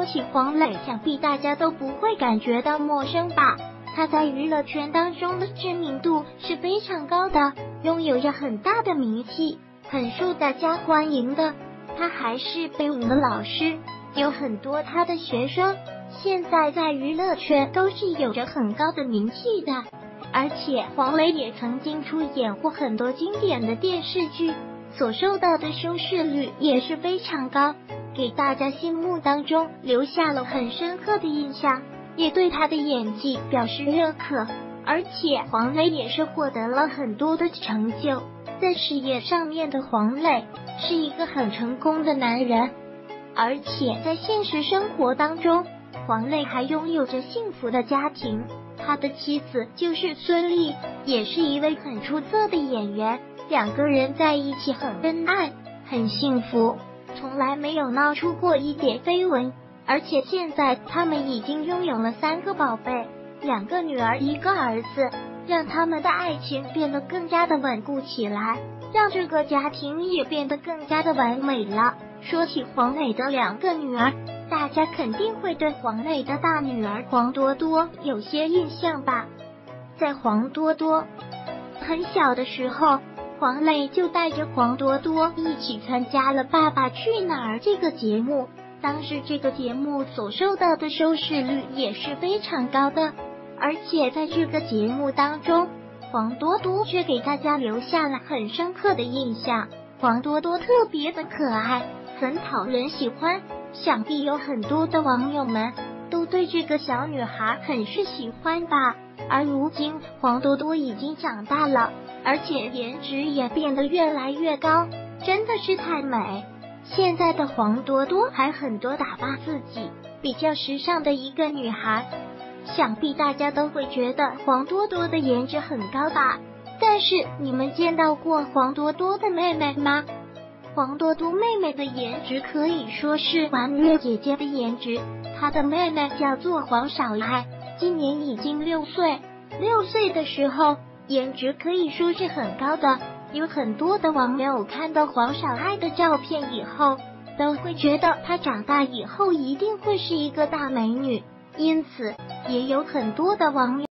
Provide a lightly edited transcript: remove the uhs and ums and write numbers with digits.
起黄磊，想必大家都不会感觉到陌生吧？他在娱乐圈当中的知名度是非常高的，拥有着很大的名气，很受大家欢迎的。他还是北舞的老师，有很多他的学生现在在娱乐圈都是有着很高的名气的。而且黄磊也曾经出演过很多经典的电视剧，所受到的收视率也是非常高，给大家心目当中留下了很深刻的印象，也对他的演技表示认可。而且黄磊也是获得了很多的成就，在事业上面的黄磊是一个很成功的男人。而且在现实生活当中，黄磊还拥有着幸福的家庭，他的妻子就是孙俪，也是一位很出色的演员，两个人在一起很恩爱，很幸福，从来没有闹出过一点绯闻。而且现在他们已经拥有了3个宝贝，2个女儿1个儿子，让他们的爱情变得更加的稳固起来，让这个家庭也变得更加的完美了。说起黄磊的2个女儿，大家肯定会对黄磊的大女儿黄多多有些印象吧。在黄多多很小的时候，黄磊就带着黄多多一起参加了《爸爸去哪儿》这个节目，当时这个节目所受到的收视率也是非常高的。而且在这个节目当中，黄多多却给大家留下了很深刻的印象。黄多多特别的可爱，很讨人喜欢，想必有很多的网友们都对这个小女孩很是喜欢吧。而如今黄多多已经长大了，而且颜值也变得越来越高，真的是太美。现在的黄多多还很多打扮自己比较时尚的一个女孩，想必大家都会觉得黄多多的颜值很高吧。但是你们见到过黄多多的妹妹吗？黄多多妹妹的颜值可以说是完虐姐姐的颜值，她的妹妹叫做黄少爱，今年已经6岁。6岁的时候，颜值可以说是很高的，有很多的网友看到黄少爱的照片以后，都会觉得她长大以后一定会是一个大美女，因此也有很多的网友